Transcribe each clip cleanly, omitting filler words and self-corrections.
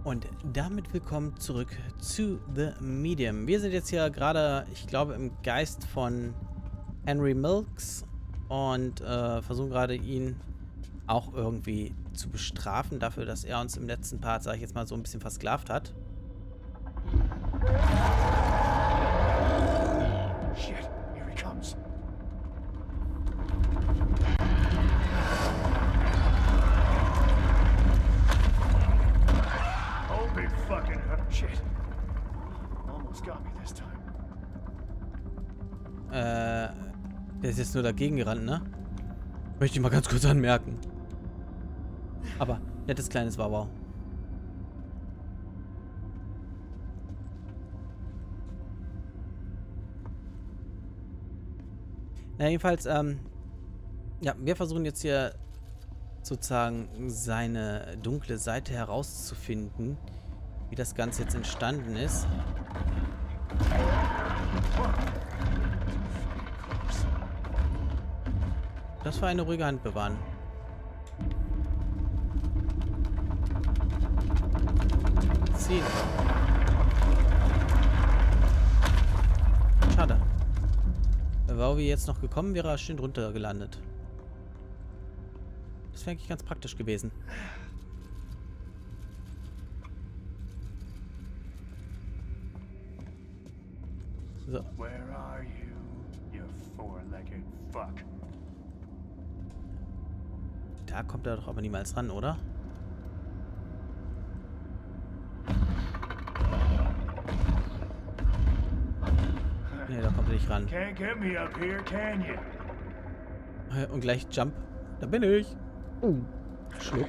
Und damit willkommen zurück zu The Medium. Wir sind jetzt hier gerade, ich glaube, im Geist von Henry Milks und versuchen gerade ihn auch irgendwie zu bestrafen dafür, dass er uns im letzten Part, sage ich jetzt mal, so ein bisschen versklavt hat. Shit, here he comes. Holy fucking shit. Almost got me this time. Der ist jetzt nur dagegen gerannt, ne? Möchte ich mal ganz kurz anmerken. Aber nettes kleines Wauwau. Na, jedenfalls, ja, wir versuchen jetzt hier sozusagen seine dunkle Seite herauszufinden, wie das Ganze jetzt entstanden ist. Das war eine ruhige Hand bewahren. Ziehen. Schade. Wenn Wowie jetzt noch gekommen wäre, schön drunter gelandet. Das wäre eigentlich ganz praktisch gewesen. So. Where are you, you four-legged fuck? Da kommt er doch aber niemals ran, oder? Nee, da kommt er nicht ran. Can't get me up here, can you? Und gleich Jump. Da bin ich. Schluck.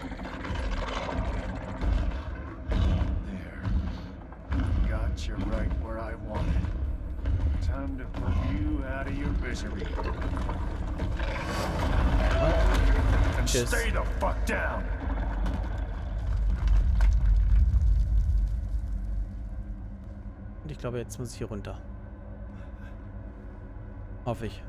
There. Got you right where I wanted. Time to put you out of your misery. And Tschüss. stay the fuck down. Und ich glaube, jetzt muss ich hier runter. Hoffe ich.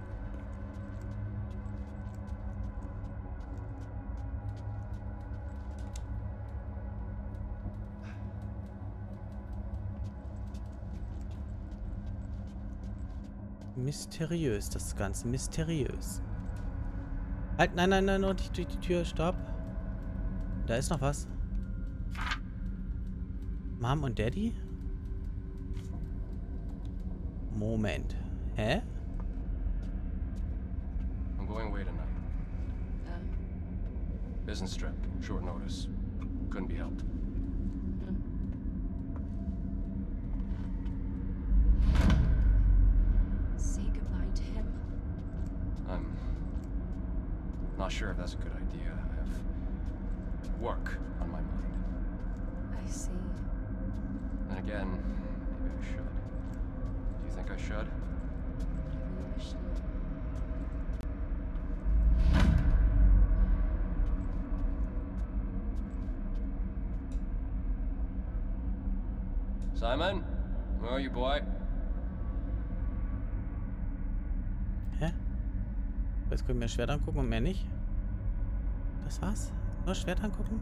Mysteriös, das Ganze. Mysteriös. Halt, nein, nein, nein, noch nicht durch die Tür. Stopp. Da ist noch was. Mom und Daddy? Moment. Hä? I'm going away tonight. Business trip, short notice. Couldn't be helped. Say goodbye to him. I'm not sure if that's a good idea. I have work on my mind. I see. Then again, maybe I should. Do you think I should? Maybe you should. Simon? Where are you, boy? Hä? Jetzt können wir Schwert angucken und mehr nicht. Das war's? Nur Schwert angucken?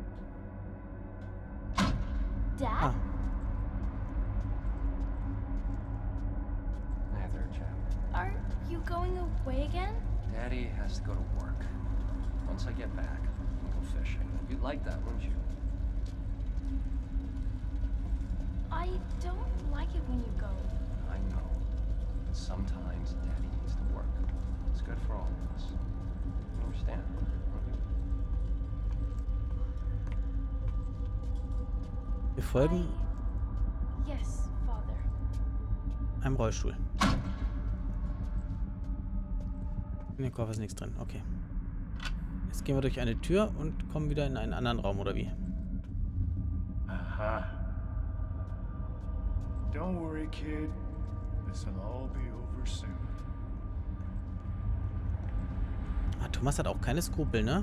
Dad? Ah. Hey there, chap. Are you going away again? Daddy has to go to work. Once I get back, we can go fishing. You'd like that, wouldn't you? I don't like it when you go. I know. But sometimes Daddy needs to work. It's good for all of us. You understand? don't you? Wir folgen Yes, Father. einem Rollstuhl. In den Koffer ist nichts drin. Okay. Jetzt gehen wir durch eine Tür und kommen wieder in einen anderen Raum, oder wie? Aha. Don't worry, kid. This'll all be over soon. Ah, Thomas hat auch keine Skrupel, ne?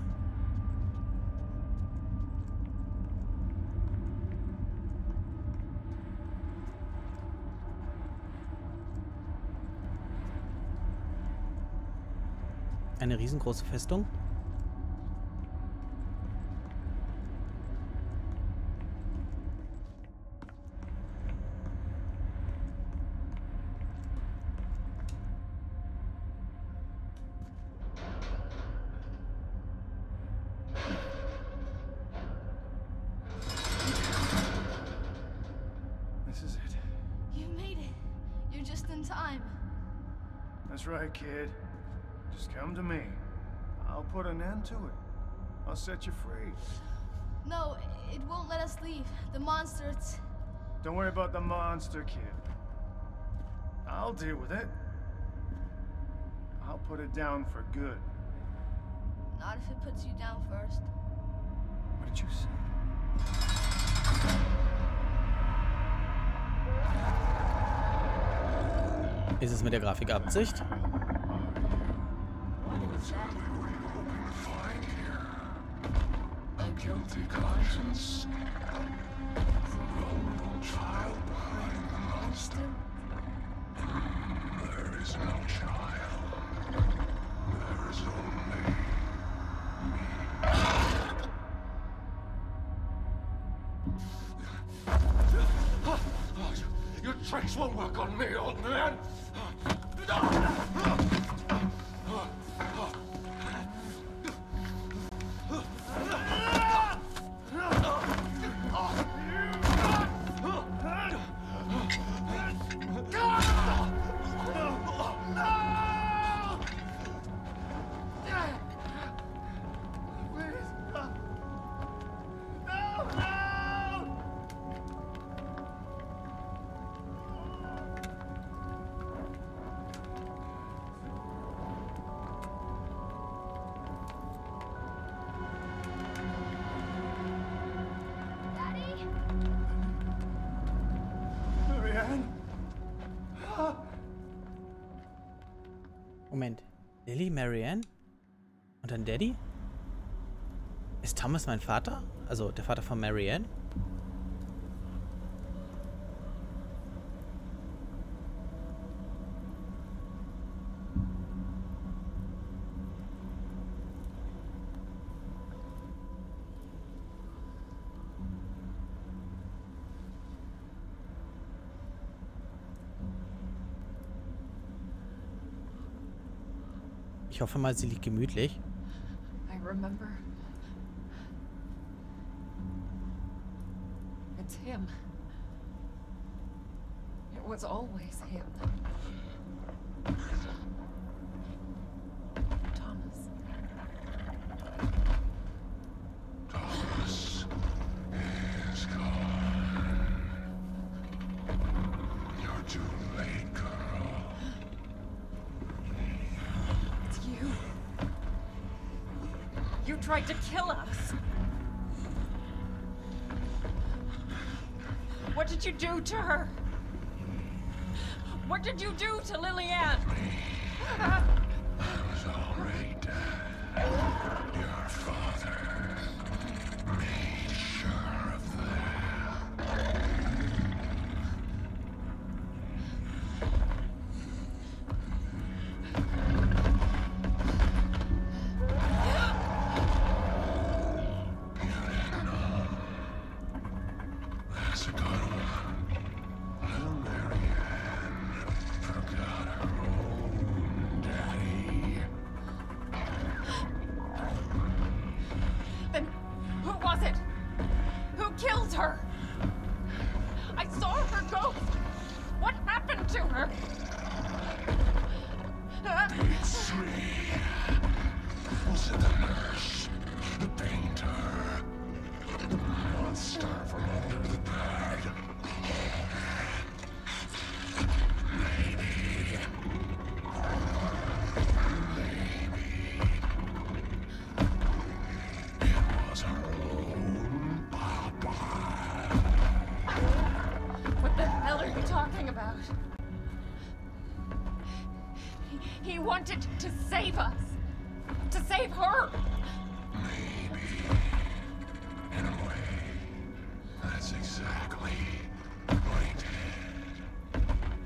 Eine riesengroße Festung. That's right, kid. Just come to me. I'll put an end to it. I'll set you free. No, it won't let us leave. The monster, it's... Don't worry about the monster, kid. I'll deal with it. I'll put it down for good. Not if it puts you down first. What did you say? Ist es mit der Grafik Absicht? A guilty conscience. Vulnerable child behind the monster. There is no child. There is only me. Your tricks won't work on me, old man. Moment. Lily, Marianne? Und dann Daddy? Ist Thomas mein Vater? Also der Vater von Marianne? Ich hoffe mal, sie liegt gemütlich. I remember. It's him. It was always him. Thomas. Thomas is gone. You're too late, girl. It's you. You tried to kill us. What did you do to her? What did you do to Lillian? I was already dead. Your father made sure of that. That's a good one. Little Marianne forgot her own daddy. Then who was it? Who killed her? I saw her ghost. What happened to her? It's three. Was it the nurse? The painter? The monster from under the bed? Maybe. It was her own papa. What the hell are you talking about? He wanted to save us. To save her. Maybe. In a way, that's exactly what he did.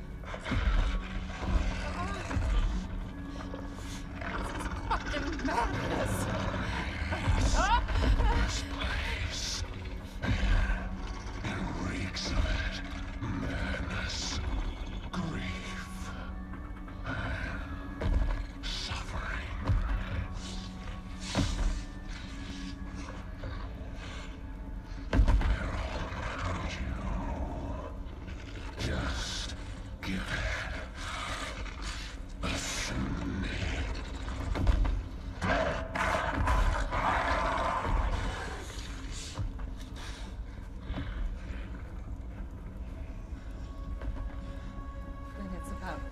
Fucking madness. This place. It reeks of it. Madness. Grief. And suffering. They're all around you.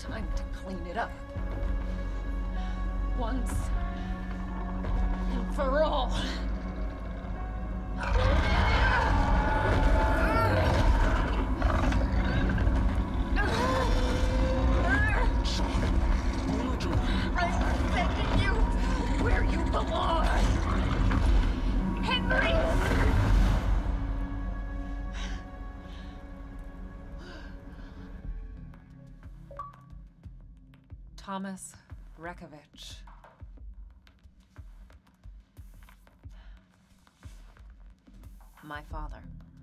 Time to clean it up. Once and for all. I'm sending you where you belong. Henry! Thomas Rekovich. My father.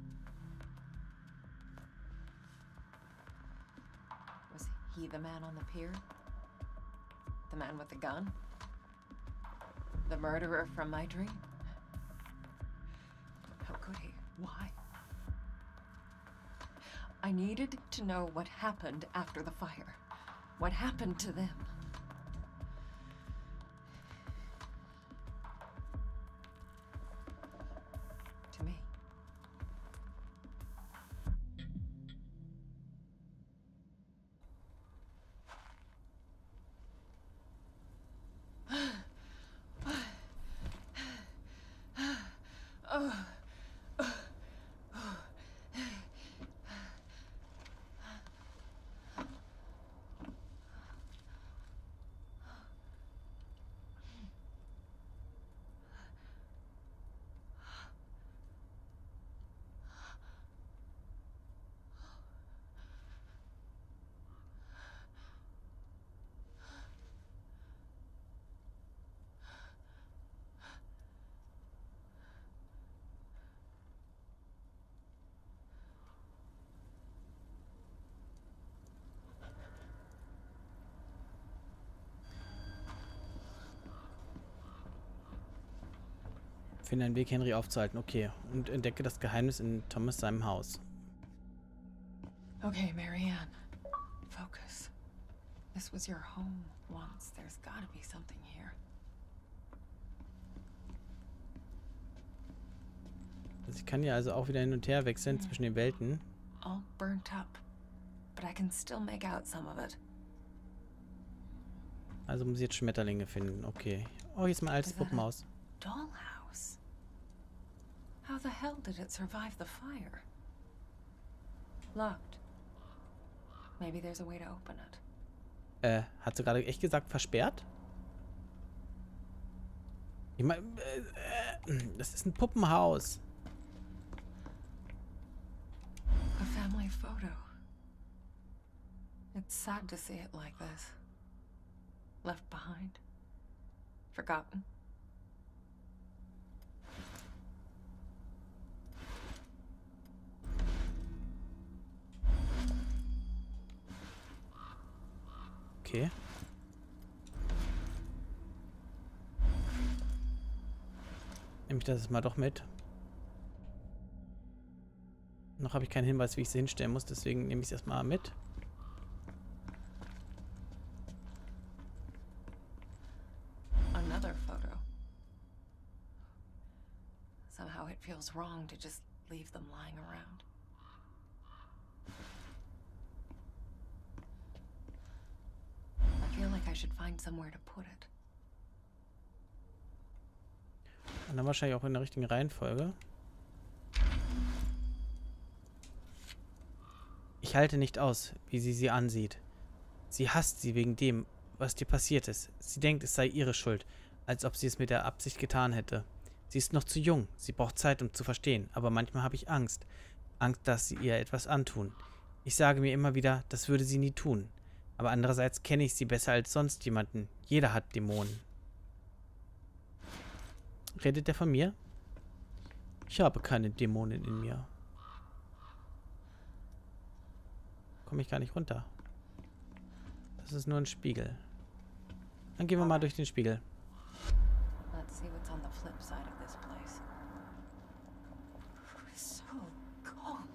Was he the man on the pier? The man with the gun? The murderer from my dream? How could he? Why? I needed to know what happened after the fire. What happened to them? To me. Finde einen Weg, Henry aufzuhalten. Okay. Und entdecke das Geheimnis in Thomas seinem Haus. Okay, Marianne. Focus. This was your home once. There's gotta be something here. Also ich kann ja also auch wieder hin und her wechseln zwischen den Welten. All burnt up. But I can still make out some of it. Also muss ich jetzt Schmetterlinge finden. Okay. Oh, hier ist mein altes Puppenhaus. Dollhouse. How the hell did it survive the fire? Locked. Maybe there's a way to open it. Hat sie gerade echt gesagt, versperrt? Ich meine, das ist ein Puppenhaus. A family photo. It's sad to see it like this. Left behind. Forgotten. Okay. Nehme ich das mal doch mit. Noch habe ich keinen Hinweis, wie ich sie hinstellen muss, deswegen nehme ich es erstmal mit. Another photo. Somehow it feels wrong to just leave them lying around. I feel like I should find somewhere to put it. Und dann wahrscheinlich auch in der richtigen Reihenfolge. Ich halte nicht aus, wie sie ansieht. Sie hasst sie wegen dem, was dir passiert ist. Sie denkt, es sei ihre Schuld, als ob sie es mit der Absicht getan hätte. Sie ist noch zu jung, sie braucht Zeit, um zu verstehen, aber manchmal habe ich Angst. Angst, dass sie ihr etwas antun. Ich sage mir immer wieder, das würde sie nie tun. Aber andererseits kenne ich sie besser als sonst jemanden. Jeder hat Dämonen. Redet der von mir? Ich habe keine Dämonen in mir. Komme ich gar nicht runter. Das ist nur ein Spiegel. Dann gehen wir mal durch den Spiegel. Let's see what's on the flip side of this place. It's so cold.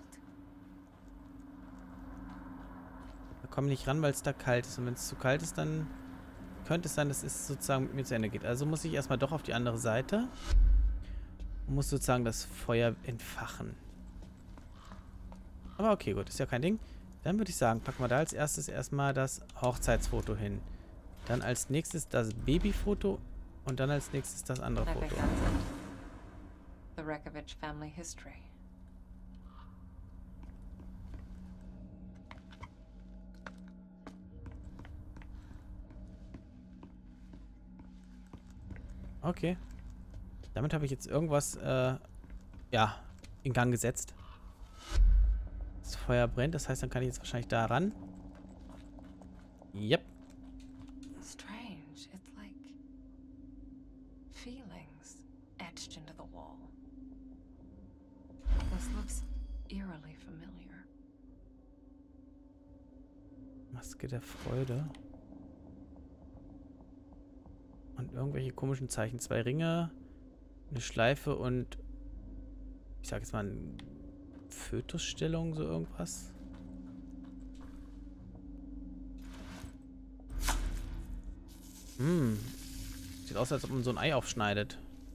Wir kommen nicht ran, weil es da kalt ist. Und wenn es zu kalt ist, dann könnte es sein, dass es sozusagen mit mir zu Ende geht. Also muss ich erstmal doch auf die andere Seite. Und muss sozusagen das Feuer entfachen. Aber okay, gut. Ist ja kein Ding. Dann würde ich sagen, packen wir da als erstes erstmal das Hochzeitsfoto hin. Dann als nächstes das Babyfoto und dann als nächstes das andere I think Foto. that's it. The Rekovich family history. Okay. Damit habe ich jetzt irgendwas, ja, in Gang gesetzt. Das Feuer brennt, das heißt, dann kann ich jetzt wahrscheinlich da ran. Yep. Strange. It's like feelings etched into the wall. This looks eerily familiar. Maske der Freude. Und irgendwelche komischen Zeichen. 2 Ringe, eine Schleife und ich sag jetzt mal eine Fötusstellung, so irgendwas. Sieht aus, als ob man so ein Ei aufschneidet.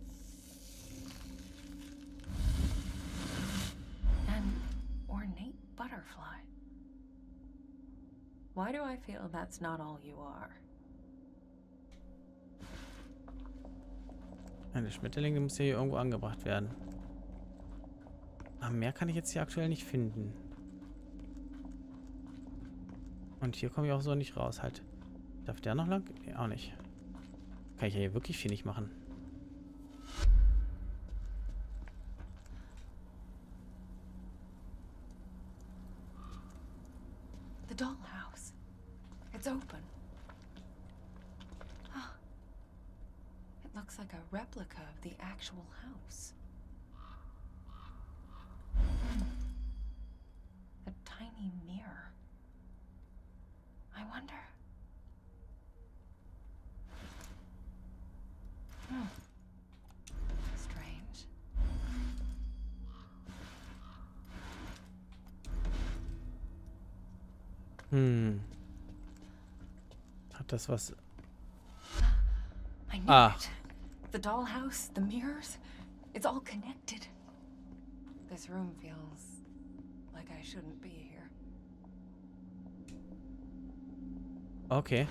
An ornate butterfly. Why do I feel that's not all you are? Der Schmetterling muss ja hier irgendwo angebracht werden. Aber mehr kann ich jetzt hier aktuell nicht finden. Und hier komme ich auch so nicht raus. Halt. Darf der noch lang? Nee, auch nicht. Kann ich ja hier wirklich viel nicht machen. The dollhouse. It's open. Ah. It looks like a replica of the actual house. A tiny mirror. I wonder. Strange. Hat das was... I knew Ah. it. The dollhouse, the mirrors, it's all connected. This room feels like I shouldn't be here. Okay.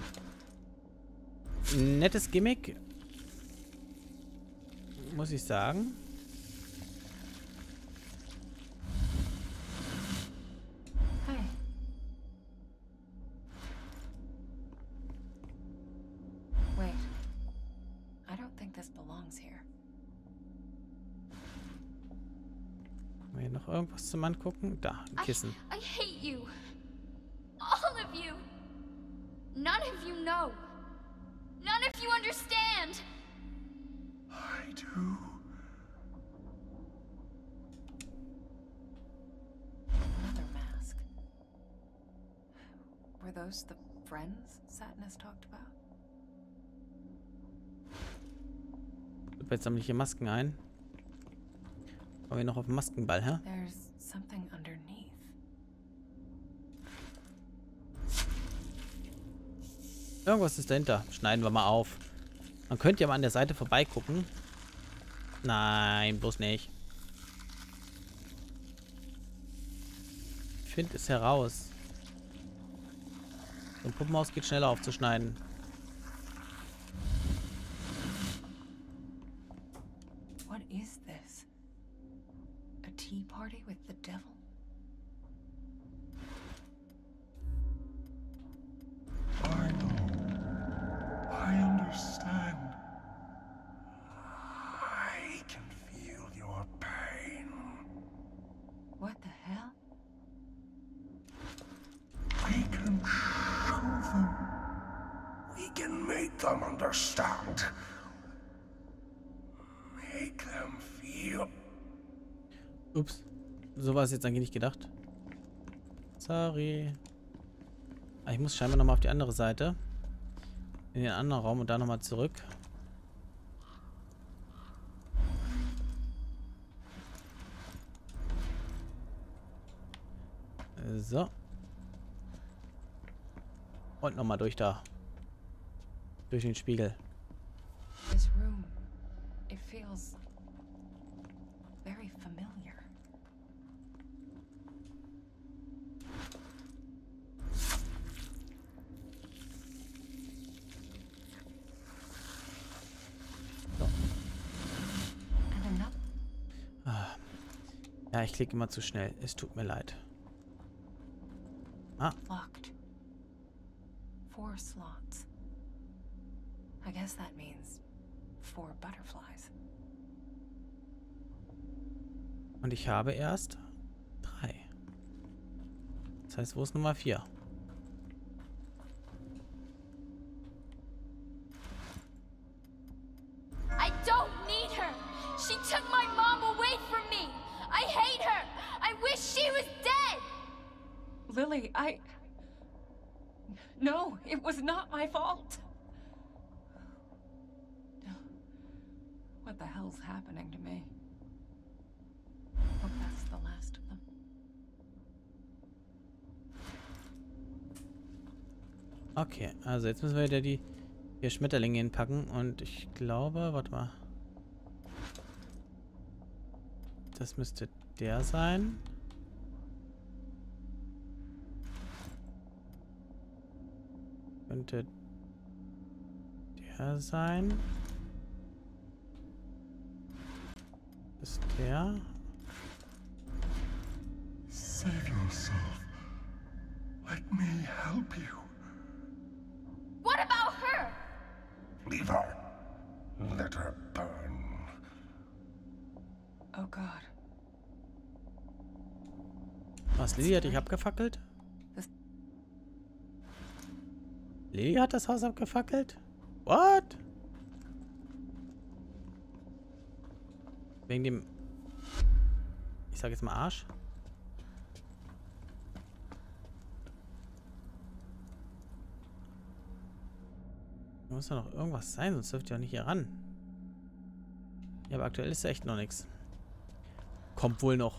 Nettes Gimmick. Muss ich sagen. Hey. Wait. I don't think this belongs here. Haben wir hier noch irgendwas zum Angucken? Da, ein Kissen. I hate you. All of you. None of you know. None of you understand. I do. Another mask. Were those the friends Satnus talked about? Jetzt sammle ich hier Masken ein. Kommen wir noch auf den Maskenball, hä? There's something underneath. Irgendwas ist dahinter. Schneiden wir mal auf. Man könnte ja mal an der Seite vorbeigucken. Nein, bloß nicht. Ich finde es heraus. So ein Puppenhaus geht schneller aufzuschneiden. What is this? A tea party with the devil? I know. I understand. I can feel your pain. What the hell? We can show them. We can make them understand. Make them feel. Ups. So war es jetzt eigentlich nicht gedacht. Sorry. Ah, ich muss scheinbar nochmal auf die andere Seite. In den anderen Raum und da nochmal zurück. So. Und nochmal durch da. Durch den Spiegel. This room, it feels very familiar. Ja, ich klicke immer zu schnell. Es tut mir leid. Ah. Locked. 4 slots. I guess that means 4 butterflies. Und ich habe erst 3. Das heißt, wo ist Nummer 4? I don't need her. She took my mom away from me. I hate her. I wish she was dead. Lily, No, it was not my fault. What the hell's happening to me? Hope that's the last of them. Okay, also jetzt müssen wir wieder die 4 Schmetterlinge hinpacken und ich glaube, warte mal. Das müsste der sein. Könnte der sein. Ist der. Save yourself. Let me help you. What about her? Leave her. Let her burn. Oh God. Was, Lily hat dich abgefackelt? Lily hat das Haus abgefackelt? What? Wegen dem... Ich sag jetzt mal Arsch. Da muss ja noch irgendwas sein, sonst dürft ihr auch nicht hier ran. Ja, aber aktuell ist ja echt noch nichts. Kommt wohl noch.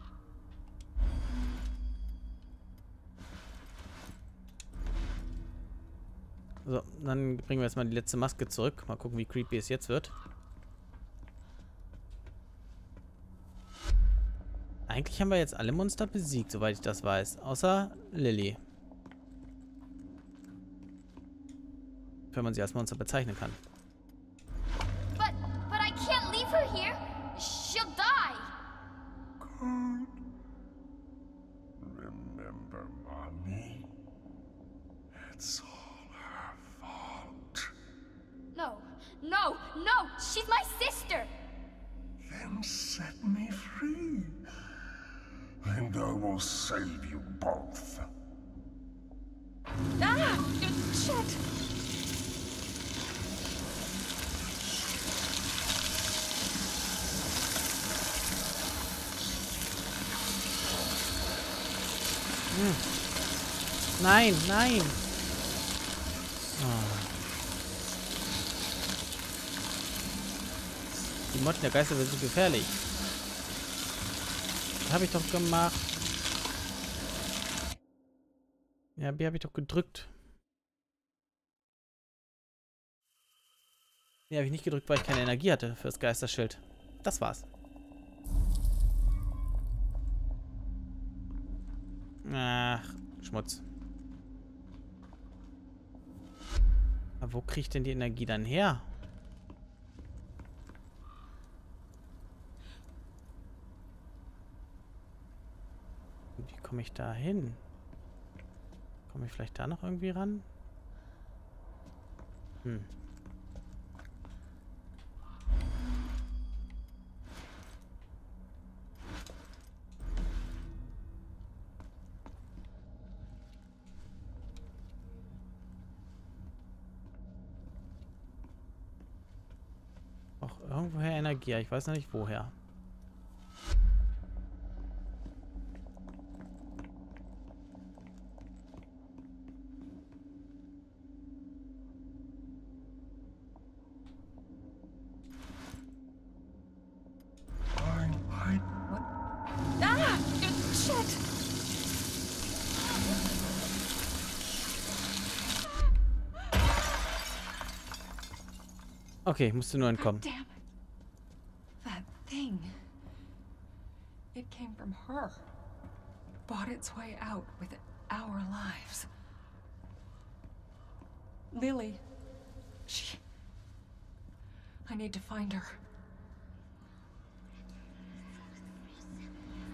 So, dann bringen wir jetzt mal die letzte Maske zurück. Mal gucken, wie creepy es jetzt wird. Eigentlich haben wir jetzt alle Monster besiegt, soweit ich das weiß. Außer Lily. Wenn man sie als Monster bezeichnen kann. But I can't leave her here. She'll die. Good. Remember, Mommy? It's all her fault. No, no, no. She's my sister. Then set me free. And I will save you both. Ah! Shit! Nein, nein. Oh. Die Motten der Geister sind so gefährlich. Das habe ich doch gemacht. Ja, B habe ich doch gedrückt. Nee, habe ich nicht gedrückt, weil ich keine Energie hatte fürs Geisterschild. Das war's. Ach, Schmutz. Aber wo kriege ich denn die Energie dann her? Wie komme ich da hin? Komme ich vielleicht da noch irgendwie ran? Hm. Auch irgendwoher Energie, ich weiß noch nicht woher. Ah! Shit! Okay, ich musste nur entkommen. Damn it. That thing. It came from her. Bought its way out with our lives. Lily. I need to find her.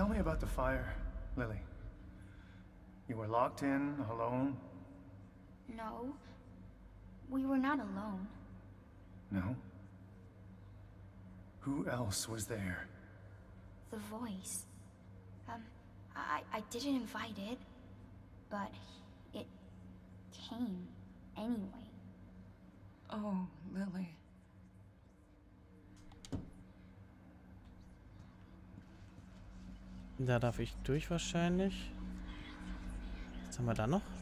Tell me about the fire, Lily. You were locked in, alone? No. We were not alone. No? Who else was there? The voice. I didn't invite it, but it came anyway. Oh, Lily. Da darf ich durch wahrscheinlich. Was haben wir da noch?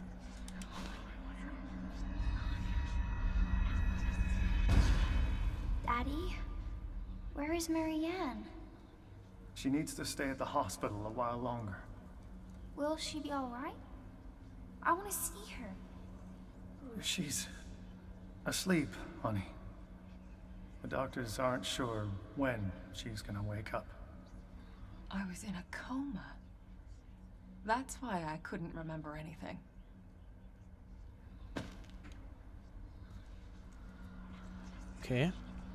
Daddy? Where is Marianne? She needs to stay at the hospital a while longer. Will she be alright? I want to see her. She's asleep, honey. The doctors aren't sure when she's gonna wake up. I was in a coma. That's why I couldn't remember anything. Okay.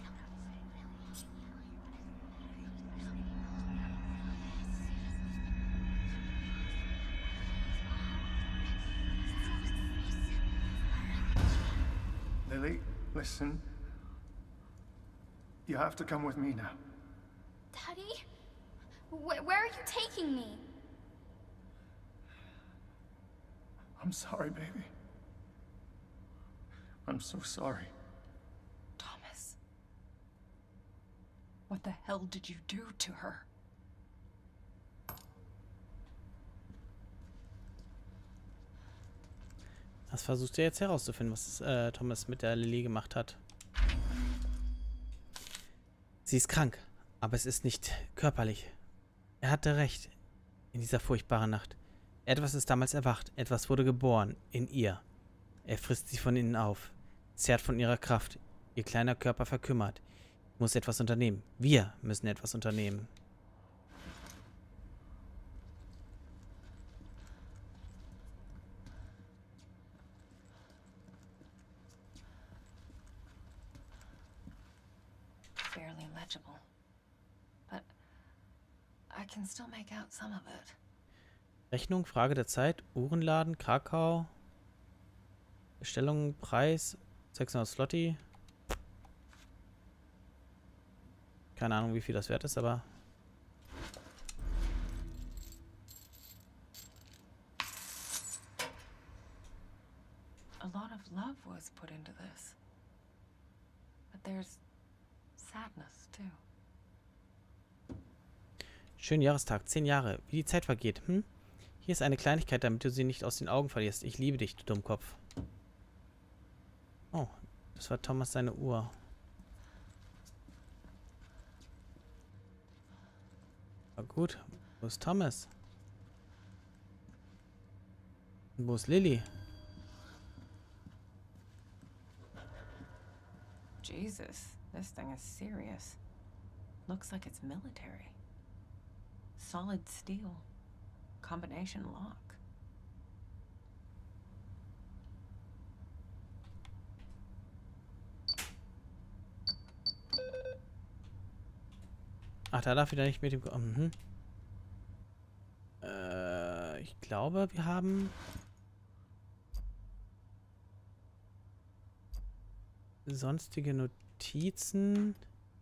Lily, listen. You have to come with me now. Daddy? Where are you taking me? I'm sorry, baby. I'm so sorry. Thomas. What the hell did you do to her? Das versucht er jetzt herauszufinden, was Thomas mit der Lily gemacht hat. Sie ist krank, aber es ist nicht körperlich. Er hatte recht in dieser furchtbaren Nacht. Etwas ist damals erwacht, etwas wurde geboren in ihr. Er frisst sie von innen auf, zehrt von ihrer Kraft. Ihr kleiner Körper verkümmert. Muss etwas unternehmen. Wir müssen etwas unternehmen. Barely legible. But I can still make out some of it. Rechnung, Frage der Zeit, Uhrenladen, Krakau. Bestellung, Preis, 600 Slotty. Keine Ahnung, wie viel das wert ist, aber... A lot of love was put into this. But there's sadness too. Schönen Jahrestag, 10 Jahre. Wie die Zeit vergeht, hm? Hier ist eine Kleinigkeit, damit du sie nicht aus den Augen verlierst. Ich liebe dich, du Dummkopf. Oh, das war Thomas seine Uhr. War gut. Wo ist Thomas? Und wo ist Lily? Jesus, this thing is serious. Looks like it's military. Solid steel. Combination lock. Ach, da darf wieder nicht mit dem... ich glaube, wir haben... sonstige Notizen...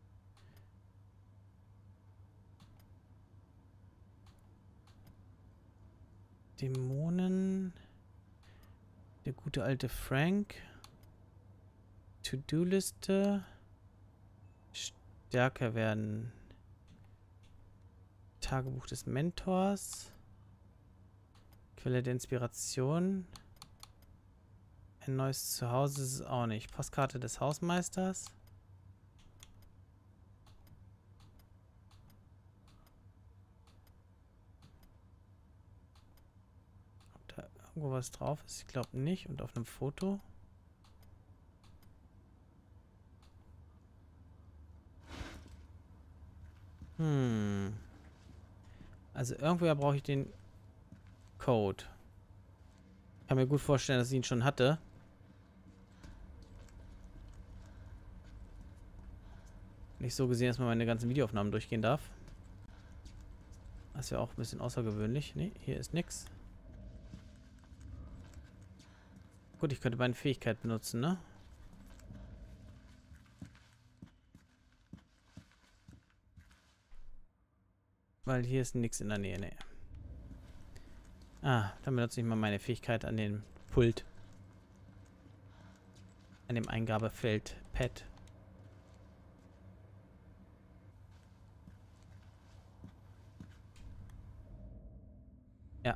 Dämonen... Der gute alte Frank... To-Do-Liste... Stärker werden... Tagebuch des Mentors... Quelle der Inspiration... Ein neues Zuhause ist es auch nicht. Postkarte des Hausmeisters... Irgendwo was drauf ist? Ich glaube nicht. Und auf einem Foto. Also irgendwoher brauche ich den Code. Ich kann mir gut vorstellen, dass ich ihn schon hatte. Nicht so gesehen, dass man meine ganzen Videoaufnahmen durchgehen darf. Das wäre auch ein bisschen außergewöhnlich. Nee, hier ist nix. Gut, ich könnte meine Fähigkeit benutzen, ne? Weil hier ist nichts in der Nähe, ne. Ah, dann benutze ich mal meine Fähigkeit an dem Pult. An dem Eingabefeld Pad. Ja.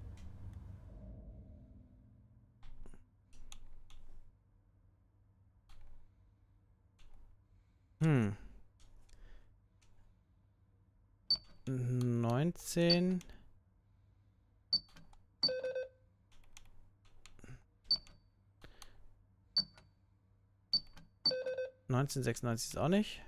Hm. 19. 1996 ist auch nicht.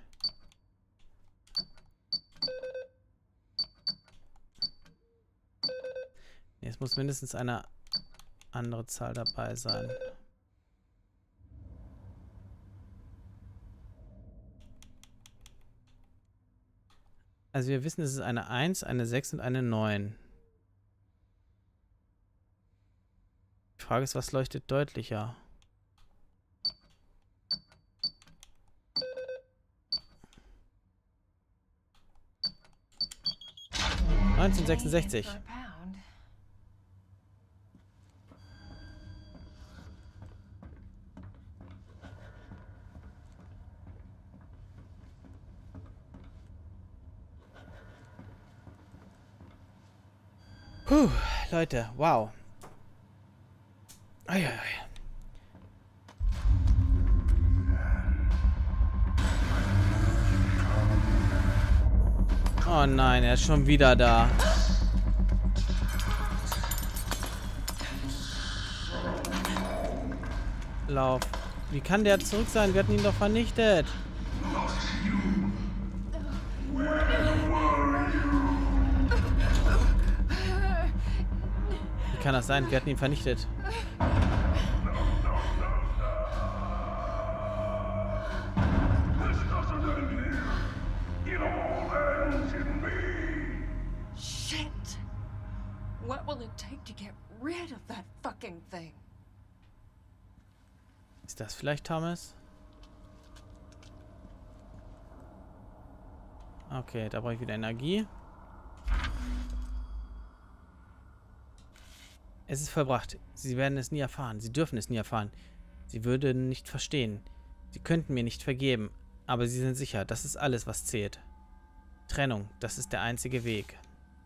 Nee, es muss mindestens eine andere Zahl dabei sein. Also wir wissen, es ist eine 1, eine 6 und eine 9. Die Frage ist, was leuchtet deutlicher? $19,66. Puh, Leute, wow. Eieiei. Oh nein, er ist schon wieder da. Lauf. Wie kann der zurück sein? Wir hatten ihn doch vernichtet. Wie kann das sein? Wir hatten ihn vernichtet. Shit! What will it take to get rid of that fucking thing? Ist das vielleicht Thomas? Okay, da brauche ich wieder Energie. Es ist vollbracht. Sie werden es nie erfahren. Sie dürfen es nie erfahren. Sie würden nicht verstehen. Sie könnten mir nicht vergeben. Aber sie sind sicher. Das ist alles, was zählt. Trennung. Das ist der einzige Weg.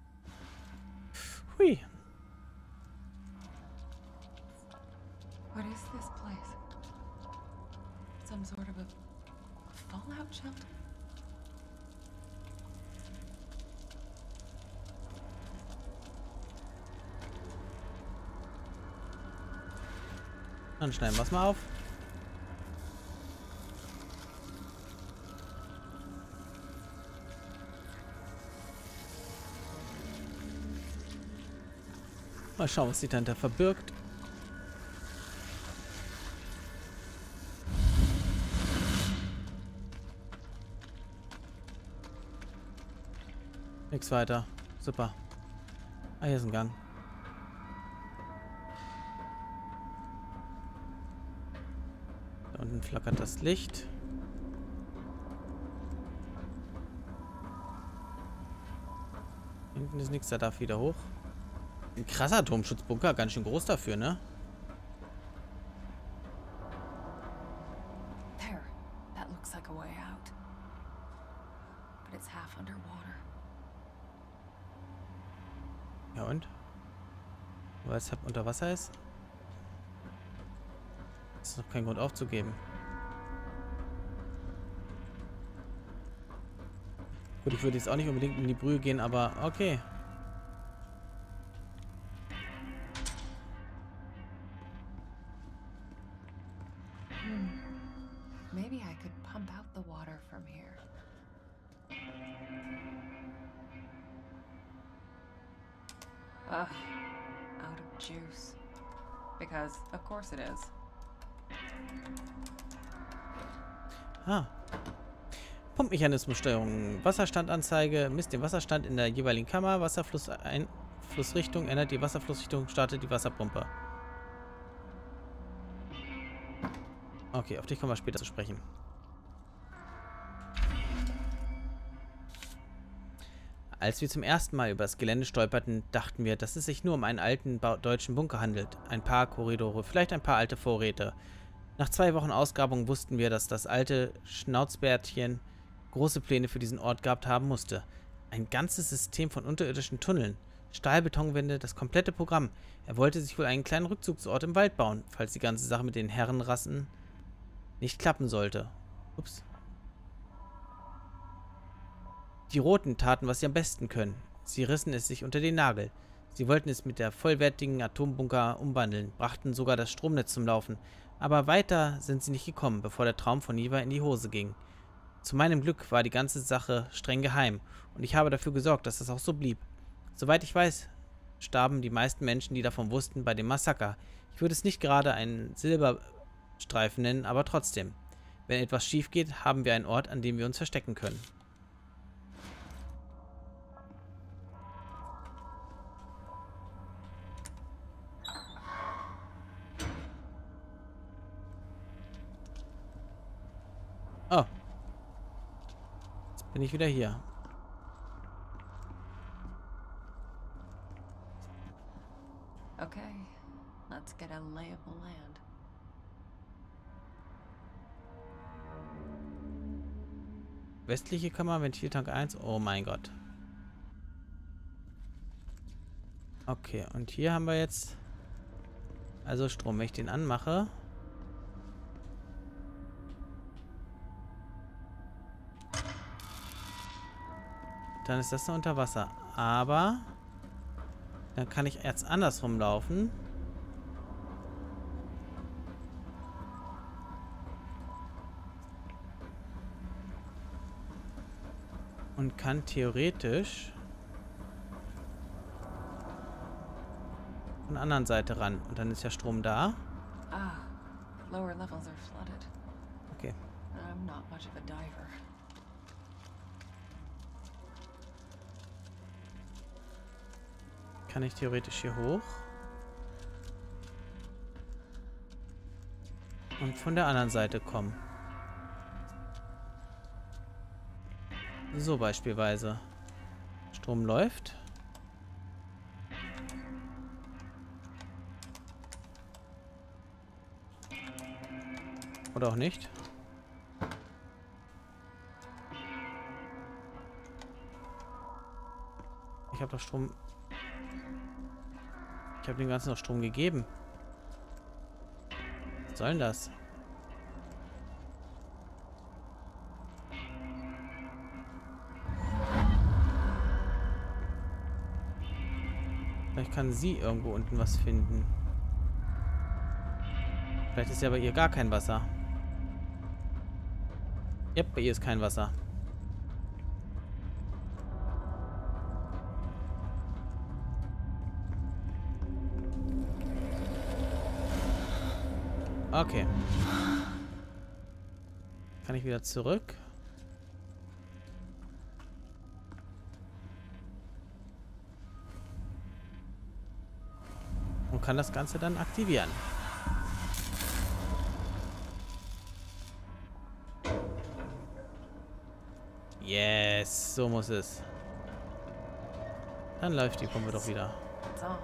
Hui. What is this place? Some sort of a fallout shelter? Dann schneiden wir es mal auf. Mal schauen, was sich dahinter verbirgt. Nichts weiter. Super. Ah, hier ist ein Gang. Da unten flackert das Licht. Hinten ist nichts, da darf wieder hoch. Ein krasser Atomschutzbunker, ganz schön groß dafür, ne? There. That looks like a way out. But it's half underwater. Ja und? Weil es unter Wasser ist? Das ist noch kein Grund aufzugeben. Gut, ich würde jetzt auch nicht unbedingt in die Brühe gehen, aber okay. Maybe I could pump out the water from here. Ugh, out of juice. Because, of course it is. Ah. Pumpmechanismussteuerung. Wasserstandanzeige misst den Wasserstand in der jeweiligen Kammer. Wasserflussrichtung ändert die Wasserflussrichtung, startet die Wasserpumpe. Okay, auf dich kommen wir später zu sprechen. Als wir zum ersten Mal über das Gelände stolperten, dachten wir, dass es sich nur um einen alten deutschen Bunker handelt. Ein paar Korridore, vielleicht ein paar alte Vorräte. Nach 2 Wochen Ausgrabung wussten wir, dass das alte Schnauzbärtchen große Pläne für diesen Ort gehabt haben musste. Ein ganzes System von unterirdischen Tunneln, Stahlbetonwände, das komplette Programm. Er wollte sich wohl einen kleinen Rückzugsort im Wald bauen, falls die ganze Sache mit den Herrenrassen nicht klappen sollte. Ups. Die Roten taten, was sie am besten können. Sie rissen es sich unter den Nagel. Sie wollten es mit der vollwertigen Atombunker umwandeln, brachten sogar das Stromnetz zum Laufen. Aber weiter sind sie nicht gekommen, bevor der Traum von Niwa in die Hose ging. Zu meinem Glück war die ganze Sache streng geheim und ich habe dafür gesorgt, dass das auch so blieb. Soweit ich weiß, starben die meisten Menschen, die davon wussten, bei dem Massaker. Ich würde es nicht gerade einen Silberstreifen nennen, aber trotzdem. Wenn etwas schief geht, haben wir einen Ort, an dem wir uns verstecken können. Oh. Jetzt bin ich wieder hier. Okay, let's get a lay of the land. Westliche Kammer, Ventiltank 1. Oh mein Gott. Okay, und hier haben wir jetzt also Strom. Wenn ich den anmache, dann ist das da unter Wasser. Aber dann kann ich jetzt andersrum laufen. Und kann theoretisch von der anderen Seite ran. Und dann ist ja Strom da. Ah, lower levels are flooded. Okay. I'm not much of a diver. Kann ich theoretisch hier hoch. Und von der anderen Seite kommen. So beispielsweise. Strom läuft. Oder auch nicht. Ich habe doch Strom... Ich habe dem Ganzen noch Strom gegeben. Was soll denn das? Vielleicht kann sie irgendwo unten was finden. Vielleicht ist ja bei ihr gar kein Wasser. Yep, bei ihr ist kein Wasser. Okay. Kann ich wieder zurück? Und kann das Ganze dann aktivieren. Yes, so muss es. Dann läuft die Pumpe doch wieder. It's on.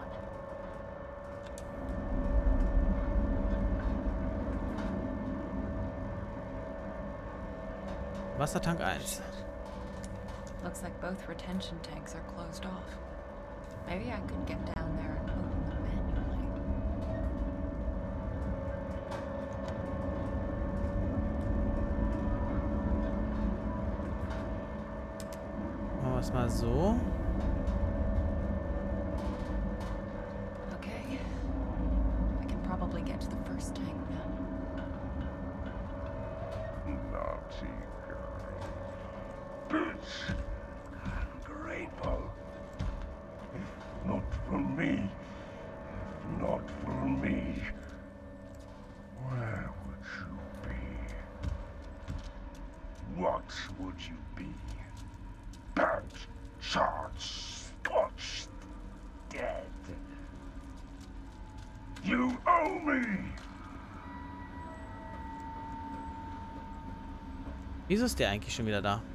Wassertank 1. Looks like both retention tanks are closed off. Maybe I could get down there and open them manually. Machen wir es mal so. Okay. I can probably get to the first tank now. Naughty girl. Bitch. Ungrateful. If not for me. If not for me. Where would you be? What would would you be? Burnt, charred, scorched, dead. You owe me! Wieso ist der eigentlich schon wieder da?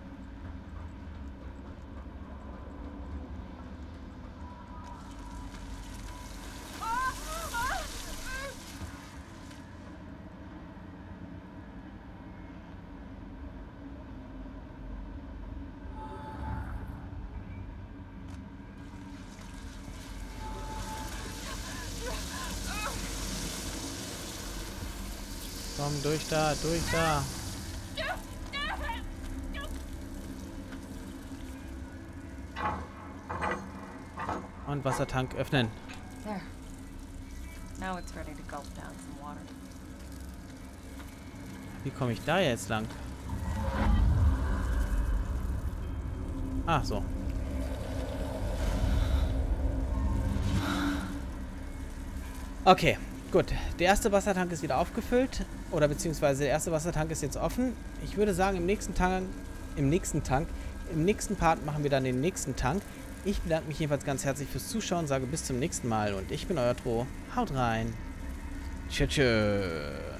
Komm, durch da, durch da. Und Wassertank öffnen. There. Now it's ready to gulp down some water. Wie komme ich da jetzt lang? Ach so. Okay, gut. Der erste Wassertank ist wieder aufgefüllt. Oder beziehungsweise der erste Wassertank ist jetzt offen. Ich würde sagen, im nächsten Part machen wir dann den nächsten Tank. Ich bedanke mich jedenfalls ganz herzlich fürs Zuschauen, sage bis zum nächsten Mal und ich bin euer Tro. Haut rein. Tschö, tschö.